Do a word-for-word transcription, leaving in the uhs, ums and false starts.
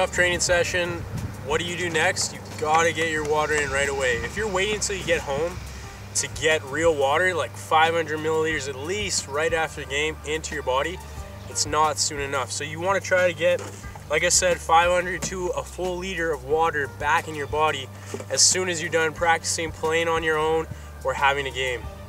tough training session, what do you do next? You gotta get your water in right away. If you're waiting until you get home to get real water, like five hundred milliliters at least right after the game into your body, it's not soon enough. So you wanna try to get, like I said, five hundred to a full liter of water back in your body as soon as you're done practicing, playing on your own, or having a game.